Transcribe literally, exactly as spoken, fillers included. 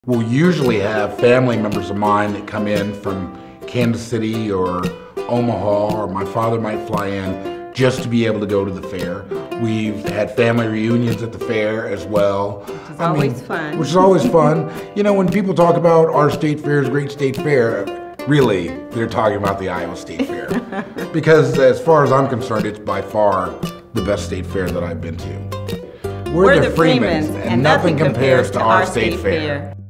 We'll usually have family members of mine that come in from Kansas City or Omaha, or my father might fly in just to be able to go to the fair. We've had family reunions at the fair as well. Which is I always mean, fun. Which is always fun. You know, when people talk about our state fair's great state fair, really, they're talking about the Iowa State Fair. Because as far as I'm concerned, it's by far the best state fair that I've been to. We're, We're the, the Freemans, Freemans, and nothing compares to our state fair.